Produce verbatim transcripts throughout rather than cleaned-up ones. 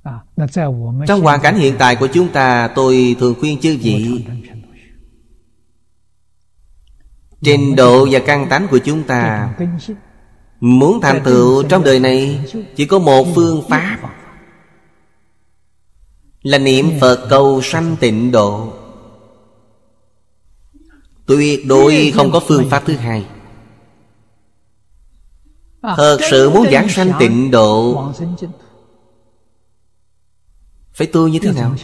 Trong hoàn cảnh hiện tại của chúng ta, tôi thường khuyên chư vị, trình độ và căn tánh của chúng ta muốn thành tựu trong đời này chỉ có một phương pháp, là niệm Phật cầu sanh tịnh độ. Tuyệt đối không có phương pháp thứ hai. Thật sự muốn giảng sanh tịnh độ, phải tu như thế nào?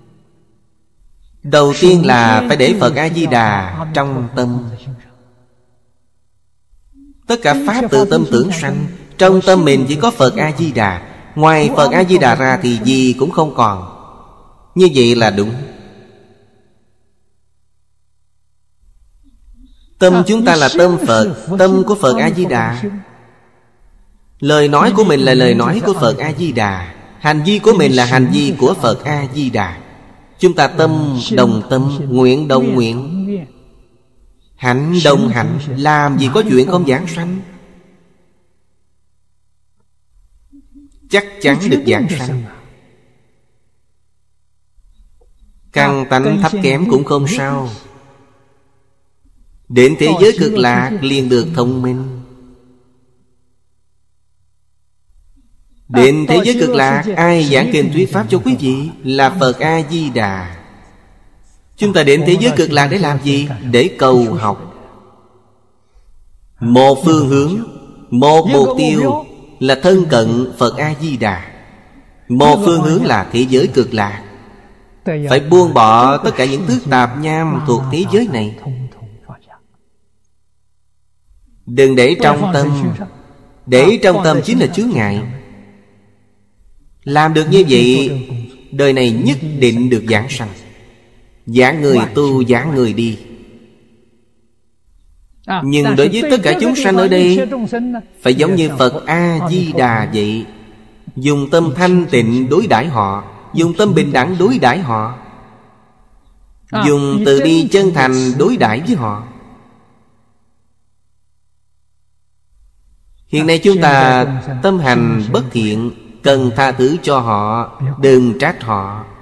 Đầu tiên là phải để Phật A-di-đà trong tâm. Tất cả pháp từ tâm tưởng sanh. Trong tâm mình chỉ có Phật A-di-đà. Ngoài Phật A-di-đà ra thì gì cũng không còn. Như vậy là đúng. Tâm chúng ta là tâm Phật, tâm của Phật A-di-đà. Lời nói của mình là lời nói của Phật A-di-đà. Hành vi của mình là hành vi của Phật A-di-đà. Chúng ta tâm đồng tâm, nguyện đồng nguyện, hạnh đồng hạnh. Làm gì có chuyện không giảng sanh? Chắc chắn được giảng sanh. Căn tánh thấp kém cũng không sao. Đến thế giới cực lạc liền được thông minh. Đến thế giới cực lạc, ai giảng kinh thuyết pháp cho quý vị? Là Phật A-di-đà. Chúng ta đến thế giới cực lạc để làm gì? Để cầu học. Một phương hướng, một mục tiêu là thân cận Phật A-di-đà. Một phương hướng là thế giới cực lạc. Phải buông bỏ tất cả những thứ tạp nham thuộc thế giới này. Đừng để trong tâm. Để trong tâm chính là chướng ngại. Làm được như vậy, đời này nhất định được giảng sanh. Giảng người tu, giảng người đi. Nhưng đối với tất cả chúng sanh ở đây, phải giống như Phật A-di-đà vậy. Dùng tâm thanh tịnh đối đãi họ, dùng tâm bình đẳng đối đãi họ, dùng từ bi chân thành đối đãi với họ. Hiện nay chúng ta tâm hành bất thiện, cần tha thứ cho họ, đừng trách họ.